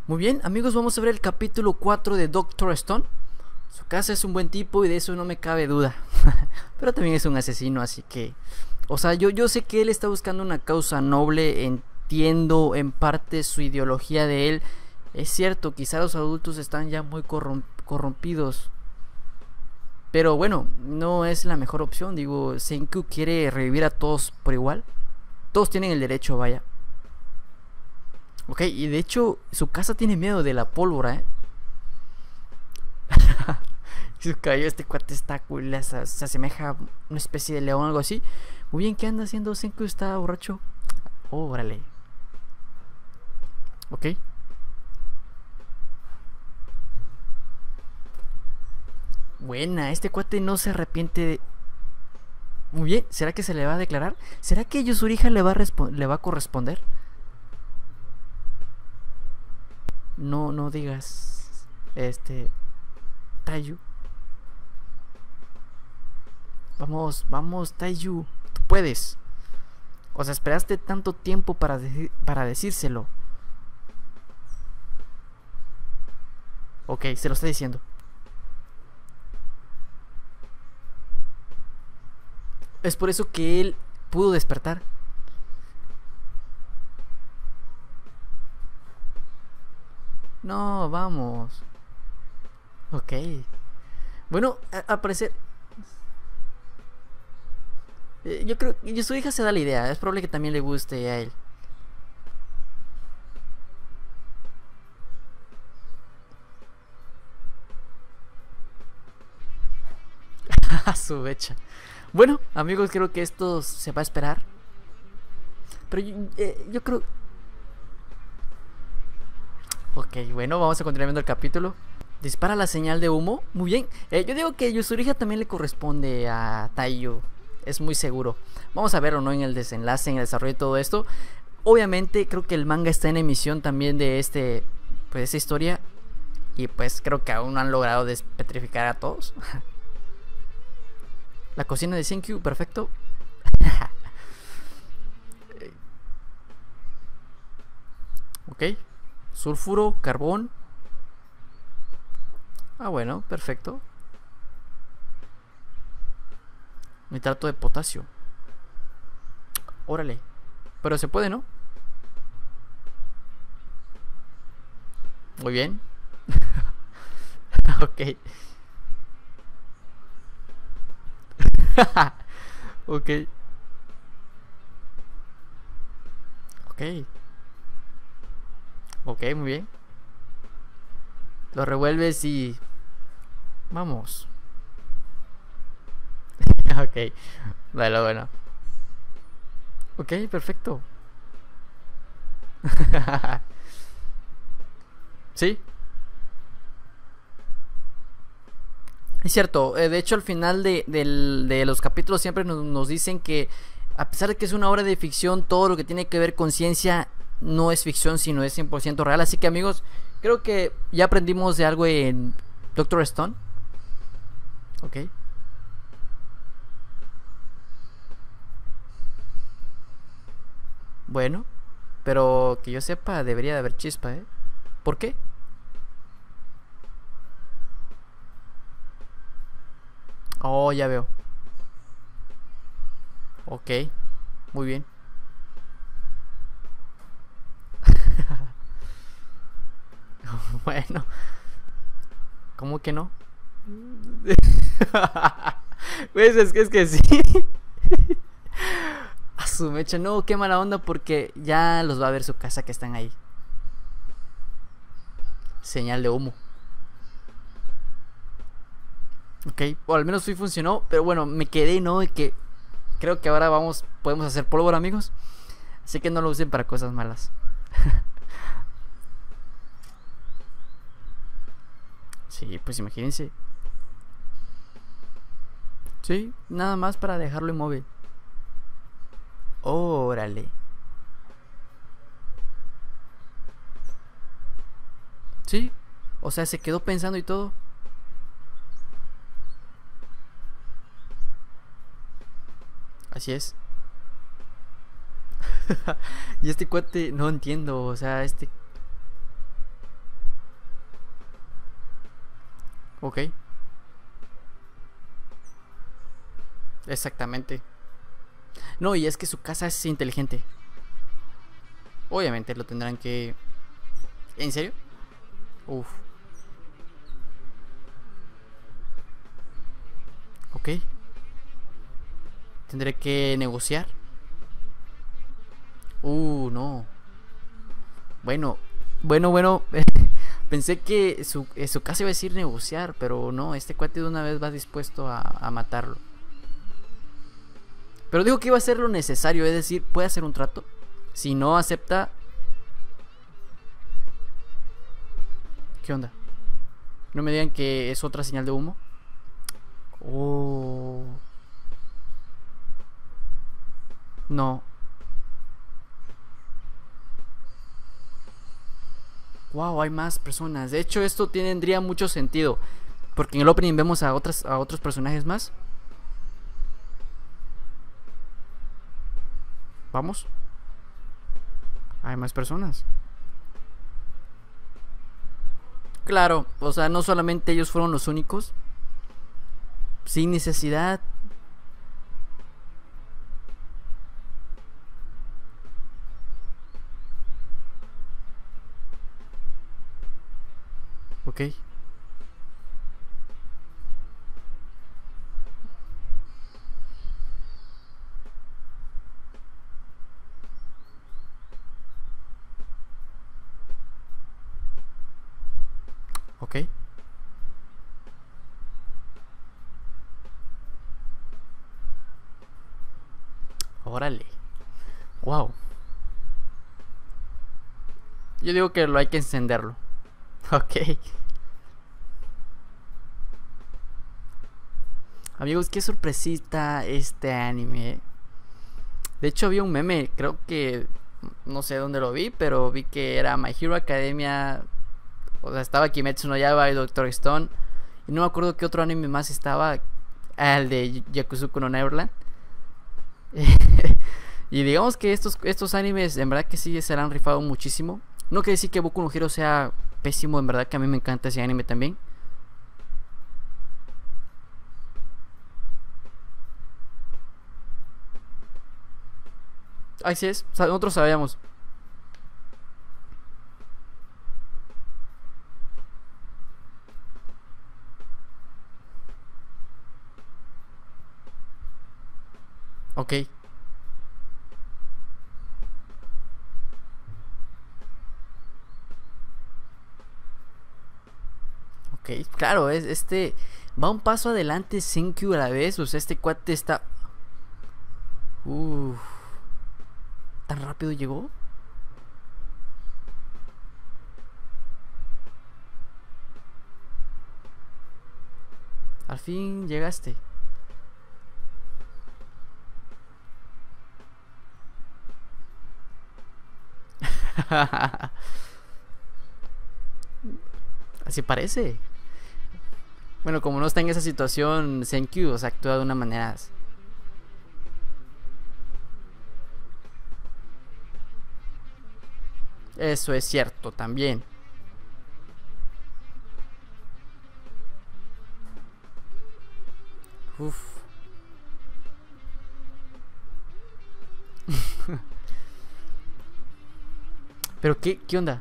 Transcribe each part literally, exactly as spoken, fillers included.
Muy bien, amigos, vamos a ver el capítulo cuatro de Doctor Stone. Su casa es un buen tipo y de eso no me cabe duda. Pero también es un asesino, así que... O sea, yo, yo sé que él está buscando una causa noble, entiendo en parte su ideología de él. Es cierto, quizá los adultos están ya muy corrom corrompidos. Pero bueno, no es la mejor opción. Digo, Senku quiere revivir a todos por igual. Todos tienen el derecho, vaya. Ok, y de hecho su casa tiene miedo de la pólvora, ¿eh? Su cabello, este cuate está cool, se, se asemeja a una especie de león o algo así. Muy bien, ¿qué anda haciendo Senku? ¿Está borracho? Oh, órale. Ok. Buena, este cuate no se arrepiente de... Muy bien, ¿será que se le va a declarar? ¿Será que Yusuriha le va a, le va a corresponder? No, no digas... Este... Taiyu. Vamos, vamos, Taiyu. Tú puedes. O sea, esperaste tanto tiempo para, de para decírselo. Ok, se lo está diciendo. Es por eso que él pudo despertar. No, vamos. Ok. Bueno, al parecer... Eh, yo creo que su hija se da la idea. Es probable que también le guste a él. A su becha. Bueno, amigos, creo que esto se va a esperar. Pero yo, eh, yo creo... Ok, bueno, vamos a continuar viendo el capítulo. Dispara la señal de humo. Muy bien. Eh, yo digo que Yusuriha también le corresponde a Taiyu. Es muy seguro. Vamos a ver o no en el desenlace, en el desarrollo de todo esto. Obviamente creo que el manga está en emisión también de este, pues esta historia. Y pues creo que aún no han logrado despetrificar a todos. La cocina de Senkyu, perfecto. Ok. Sulfuro, carbón. Ah, bueno, perfecto. Nitrato de potasio. Órale. Pero se puede, ¿no? Muy bien. Ok. Ok. Ok. Ok, muy bien. Lo revuelves y... Vamos. Ok. Vale, bueno. Ok, perfecto. Sí. Es cierto, eh, de hecho al final de, de, de los capítulos siempre nos, nos dicen que a pesar de que es una obra de ficción, todo lo que tiene que ver con ciencia no es ficción, sino es cien por ciento real. Así que amigos, creo que ya aprendimos de algo en Doctor Stone. Ok. Bueno, pero que yo sepa debería de haber chispa, ¿eh? ¿Por qué? Oh, ya veo. Ok, muy bien. Bueno, ¿cómo que no? Pues es que es que sí. A su mecha, no, qué mala onda porque ya los va a ver su casa que están ahí. Señal de humo. Ok, o al menos sí funcionó, pero bueno, me quedé, ¿no? De que creo que ahora vamos, podemos hacer pólvora, amigos. Así que no lo usen para cosas malas. Sí, pues imagínense. Sí, nada más para dejarlo inmóvil. Órale. Sí, o sea, se quedó pensando y todo. Así es. Y este cuate, no entiendo, o sea, este... Ok. Exactamente. No, y es que su casa es inteligente. Obviamente lo tendrán que... ¿En serio? Uf. Ok. Tendré que negociar. Uh, no. Bueno, bueno, bueno. Pensé que su, eh, su casa iba a decir negociar, pero no, este cuate de una vez va dispuesto a, a matarlo. Pero dijo que iba a hacer lo necesario, es decir, puede hacer un trato. Si no acepta... ¿Qué onda? No me digan que es otra señal de humo. Oh. No. Wow, hay más personas. De hecho, esto tendría mucho sentido. Porque en el opening vemos a, otras, a otros personajes más. Vamos. Hay más personas. Claro, o sea, no solamente ellos fueron los únicos. Sin necesidad. Ok. Ok. Órale. Wow. Yo digo que lo hay que encenderlo. Ok. Amigos, qué sorpresita este anime. De hecho, había un meme, creo que... No sé dónde lo vi, pero vi que era My Hero Academia. O sea, estaba Kimetsu no Yaiba y Doctor Stone. Y no me acuerdo qué otro anime más estaba. Ah, el de Yakuzuku no Neverland. Y digamos que estos, estos animes en verdad que sí se han rifado muchísimo. No quiere decir que Boku no Hero sea pésimo, en verdad que a mí me encanta ese anime también. Así es, nosotros sabíamos. Ok. Ok, claro, es este va un paso adelante Senkyu a la vez, o sea, este cuate está... Uff, ¿tan rápido llegó? Al fin llegaste. Así parece. Bueno, como no está en esa situación, Senkyu, o sea, actúa de una manera... Eso es cierto también. Uf. Pero qué, ¿qué onda?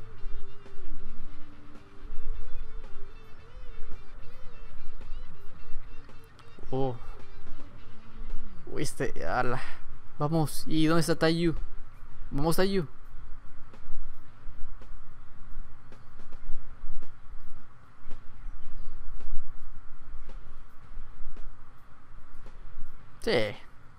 Oh. Uy, este, ala. Vamos, ¿y dónde está Taiyu? Vamos, Taiyu. Sí.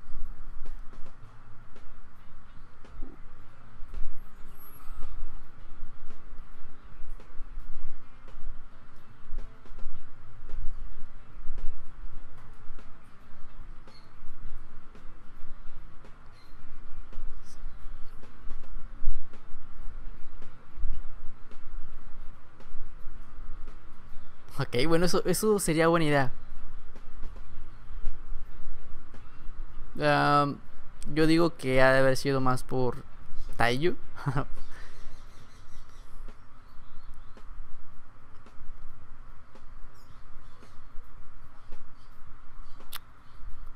Ok, bueno, eso, eso sería buena idea. Um, yo digo que ha de haber sido más por Taiyu.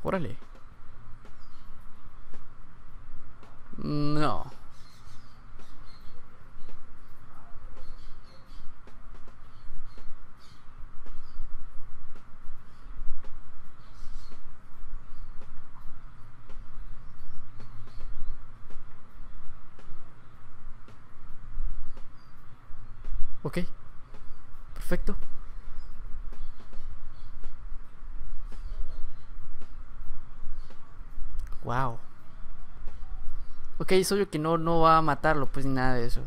Órale. No. Ok. Perfecto. Wow. Ok, es obvio que no, no va a matarlo, pues ni nada de eso.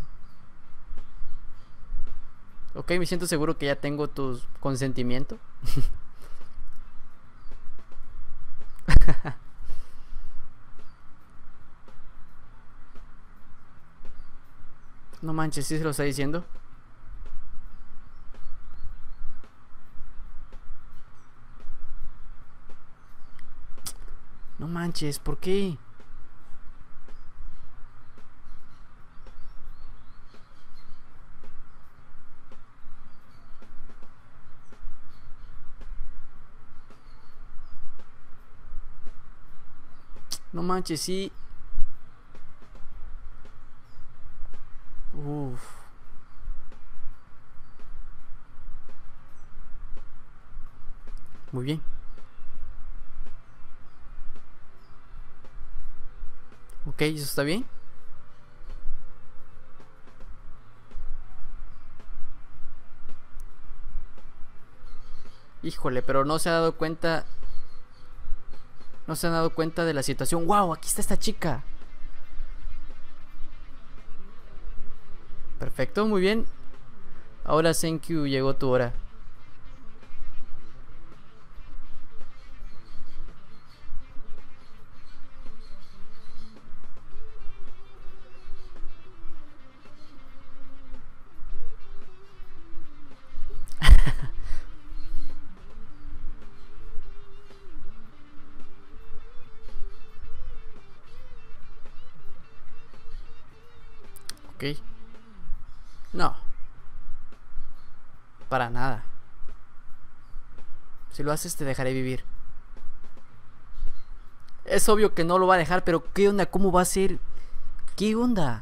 Ok, me siento seguro que ya tengo tu consentimiento. No manches, ¿sí se lo está diciendo? No manches, ¿por qué? No manches, sí. Uf. Muy bien. Ok, ¿eso está bien? Híjole, pero no se ha dado cuenta. No se han dado cuenta de la situación. ¡Wow! Aquí está esta chica. Perfecto, muy bien. Ahora, Senkyu, llegó tu hora. Ok. No, para nada. Si lo haces, te dejaré vivir. Es obvio que no lo va a dejar, pero ¿qué onda? ¿Cómo va a ser? ¿Qué onda?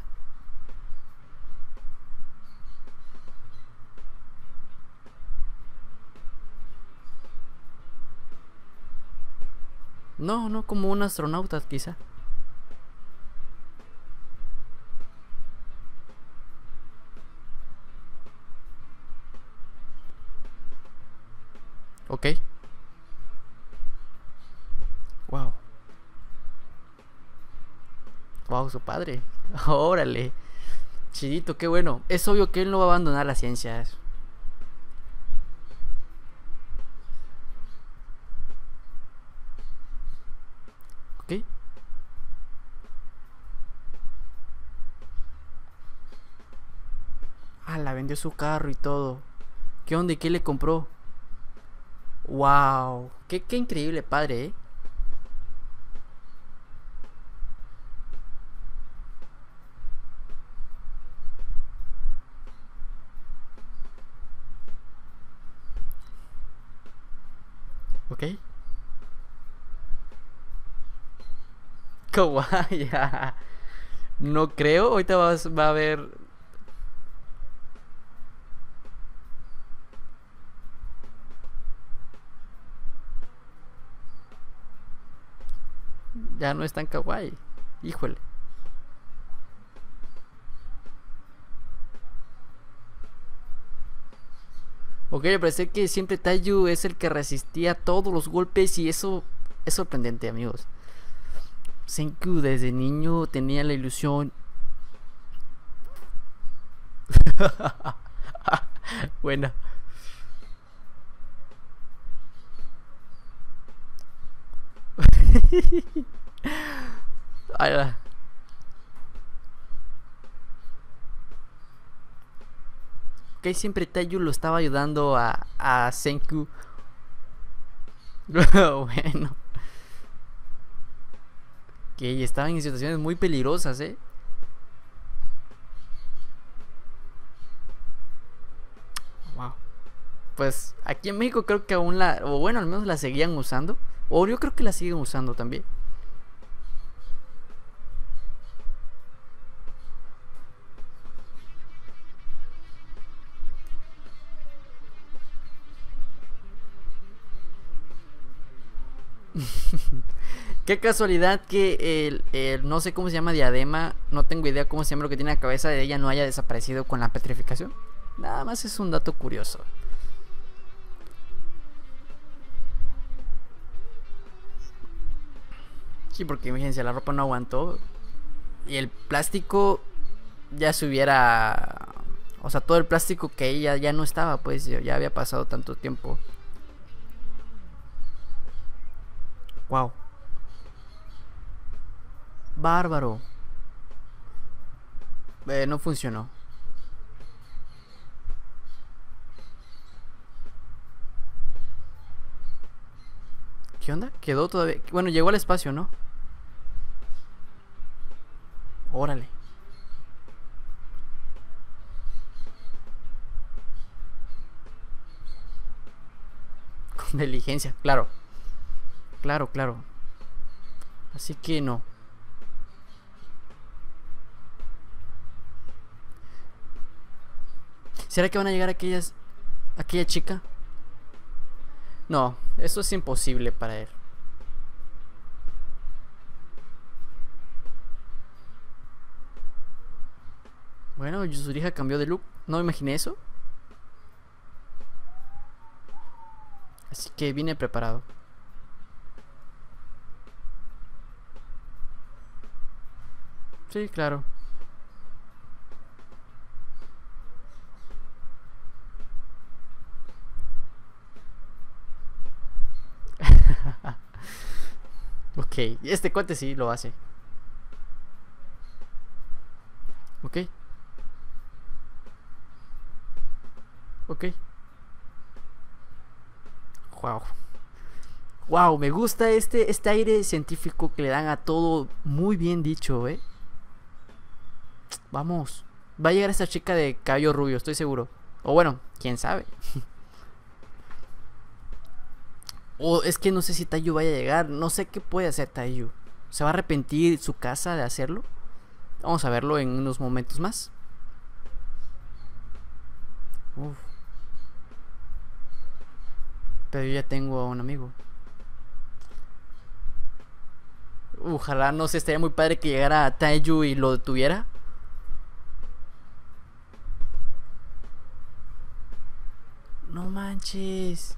No, no como un astronauta, quizá. Ok. Wow. Wow, su padre. Órale. Chidito, qué bueno. Es obvio que él no va a abandonar la ciencia. Ok. Ah, la vendió su carro y todo. ¿Qué onda y qué le compró? Wow. Qué, qué increíble padre, ¿eh? Ok. Kawaii. No creo. Ahorita vas, va a haber. Ya no es tan kawaii. Híjole. Ok, me parece que siempre Taiyu es el que resistía todos los golpes y eso es sorprendente, amigos. Senku desde niño tenía la ilusión. Buena. Ala. Ok, siempre Taiyu lo estaba ayudando a, a Senku. Bueno. Que estaban en situaciones muy peligrosas, ¿eh? Wow. Pues aquí en México creo que aún la, o bueno, al menos la seguían usando. O yo creo que la siguen usando también. Qué casualidad que el, el- no sé cómo se llama, diadema, no tengo idea cómo se llama lo que tiene en la cabeza de ella, no haya desaparecido con la petrificación. Nada más es un dato curioso. Sí, porque imagínense, la ropa no aguantó y el plástico ya se hubiera... O sea, todo el plástico que ella ya no estaba, pues ya ya había pasado tanto tiempo. Wow, bárbaro. Eh, no funcionó. ¿Qué onda? Quedó todavía. Bueno, llegó al espacio, ¿no? Órale. Con diligencia, claro. Claro, claro. Así que no. ¿Será que van a llegar aquellas... aquella chica? No, eso es imposible para él. Bueno, Yuzuriha cambió de look. No me imaginé eso. Así que vine preparado. Sí, claro. Ok, este cuate sí lo hace. Ok, ok. Wow. Wow, me gusta este, este aire científico que le dan a todo. Muy bien dicho, eh. Vamos. Va a llegar esta chica de cabello rubio, estoy seguro. O bueno, quién sabe. O es que no sé si Taiyu vaya a llegar. No sé qué puede hacer Taiyu. ¿Se va a arrepentir su casa de hacerlo? Vamos a verlo en unos momentos más. Uf. Pero yo ya tengo a un amigo. Ojalá, no sé, estaría muy padre que llegara Taiyu y lo detuviera. No manches.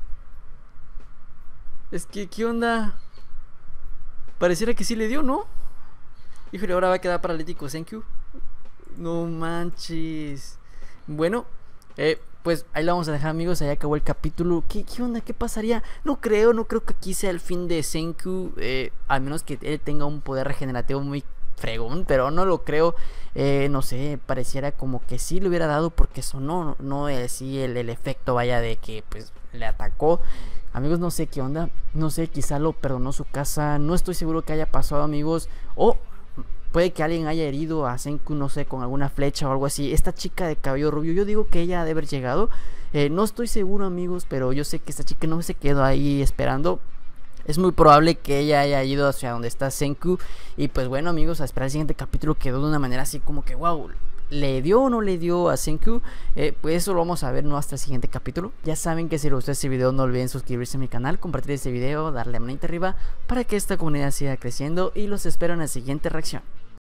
Es que, ¿qué onda? Pareciera que sí le dio, ¿no? Híjole, ahora va a quedar paralítico Senkyu. No manches. Bueno, eh, pues ahí lo vamos a dejar, amigos. Ahí acabó el capítulo. ¿Qué, qué onda? ¿Qué pasaría? No creo, no creo que aquí sea el fin de Senkyu. Eh, al menos que él tenga un poder regenerativo muy fregón, pero no lo creo. Eh, no sé, pareciera como que sí le hubiera dado porque sonó. No, no es sí el, el efecto vaya de que pues le atacó. Amigos, no sé qué onda. No sé, quizá lo perdonó su casa. No estoy seguro que haya pasado, amigos. O puede que alguien haya herido a Senku, no sé, con alguna flecha o algo así. Esta chica de cabello rubio, yo digo que ella ha de haber llegado. Eh, no estoy seguro, amigos, pero yo sé que esta chica no se quedó ahí esperando. Es muy probable que ella haya ido hacia donde está Senku. Y pues bueno, amigos, a esperar el siguiente capítulo. Quedó de una manera así como que wow, ¿le dio o no le dio a Senku? Eh, pues eso lo vamos a ver no hasta el siguiente capítulo. Ya saben que si les gustó este video no olviden suscribirse a mi canal, compartir este video, darle a manita arriba para que esta comunidad siga creciendo. Y los espero en la siguiente reacción.